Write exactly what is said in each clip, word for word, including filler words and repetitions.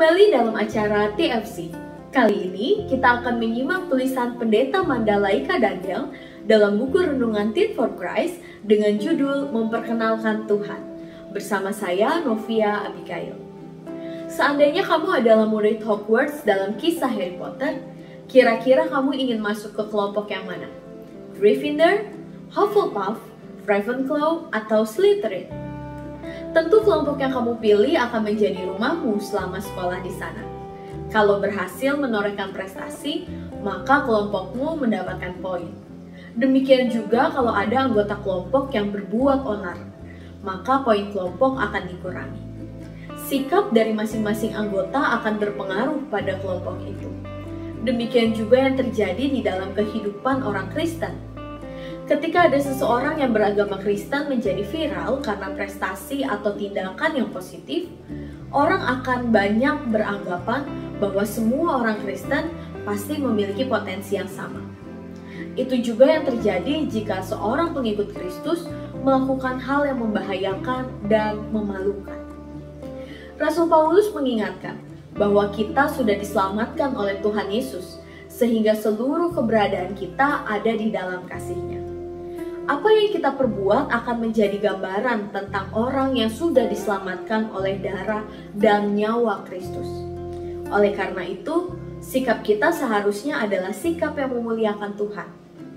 kembali dalam acara T F C. Kali ini kita akan menyimak tulisan Pendeta Mandalaika Daniel dalam buku renungan Teen for Christ dengan judul Memperkenalkan Tuhan. Bersama saya, Novia Abigail. Seandainya kamu adalah murid Hogwarts dalam kisah Harry Potter, kira-kira kamu ingin masuk ke kelompok yang mana? Gryffindor, Hufflepuff, Ravenclaw, atau Slytherin? Tentu kelompok yang kamu pilih akan menjadi rumahmu selama sekolah di sana. Kalau berhasil menorehkan prestasi, maka kelompokmu mendapatkan poin. Demikian juga kalau ada anggota kelompok yang berbuat onar, maka poin kelompok akan dikurangi. Sikap dari masing-masing anggota akan berpengaruh pada kelompok itu. Demikian juga yang terjadi di dalam kehidupan orang Kristen. Ketika ada seseorang yang beragama Kristen menjadi viral karena prestasi atau tindakan yang positif, orang akan banyak beranggapan bahwa semua orang Kristen pasti memiliki potensi yang sama. Itu juga yang terjadi jika seorang pengikut Kristus melakukan hal yang membahayakan dan memalukan. Rasul Paulus mengingatkan bahwa kita sudah diselamatkan oleh Tuhan Yesus, sehingga seluruh keberadaan kita ada di dalam kasih-Nya. Apa yang kita perbuat akan menjadi gambaran tentang orang yang sudah diselamatkan oleh darah dan nyawa Kristus. Oleh karena itu, sikap kita seharusnya adalah sikap yang memuliakan Tuhan.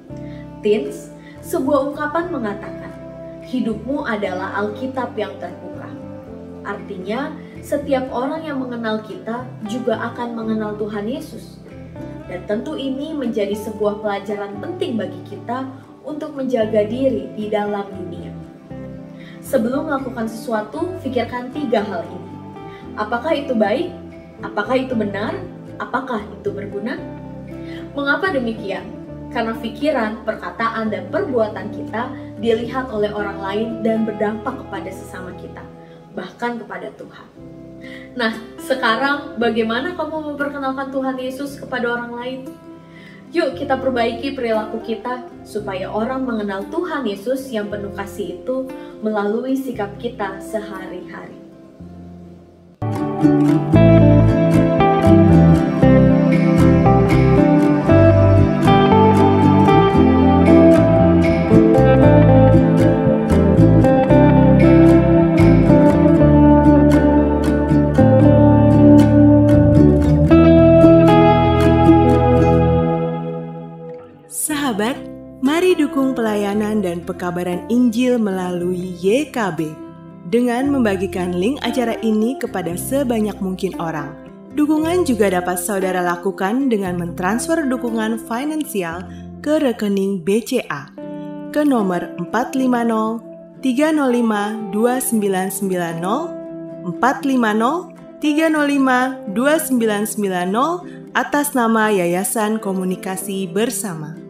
Teens, sebuah ungkapan mengatakan, hidupmu adalah Alkitab yang terbuka. Artinya, setiap orang yang mengenal kita juga akan mengenal Tuhan Yesus. Dan tentu ini menjadi sebuah pelajaran penting bagi kita untuk menjaga diri di dalam dunia. Sebelum melakukan sesuatu, pikirkan tiga hal ini. Apakah itu baik? Apakah itu benar? Apakah itu berguna? Mengapa demikian? Karena pikiran, perkataan, dan perbuatan kita dilihat oleh orang lain dan berdampak kepada sesama kita, bahkan kepada Tuhan. Nah, sekarang bagaimana kamu memperkenalkan Tuhan Yesus kepada orang lain? Yuk kita perbaiki perilaku kita supaya orang mengenal Tuhan Yesus yang penuh kasih itu melalui sikap kita sehari-hari. Sahabat, mari dukung pelayanan dan pekabaran Injil melalui Y K B dengan membagikan link acara ini kepada sebanyak mungkin orang. Dukungan juga dapat saudara lakukan dengan mentransfer dukungan finansial ke rekening B C A ke nomor empat lima nol tiga nol lima dua sembilan sembilan nol empat lima nol tiga nol lima dua sembilan sembilan nol atas nama Yayasan Komunikasi Bersama.